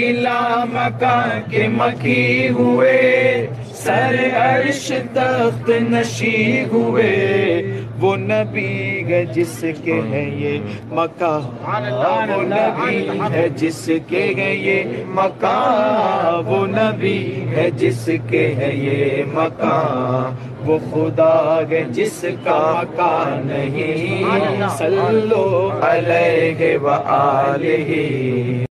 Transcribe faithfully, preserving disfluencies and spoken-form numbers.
इला मकान के मकी हुए, सर अर्श तख्त नशी हुए। वो नबी है जिसके है ये मकान, वो नबी है जिसके है ये मकान, वो नबी है जिसके है ये मकान। वो खुदा है जिसका मकान नहीं, सल्लो अलैहि व आलिही।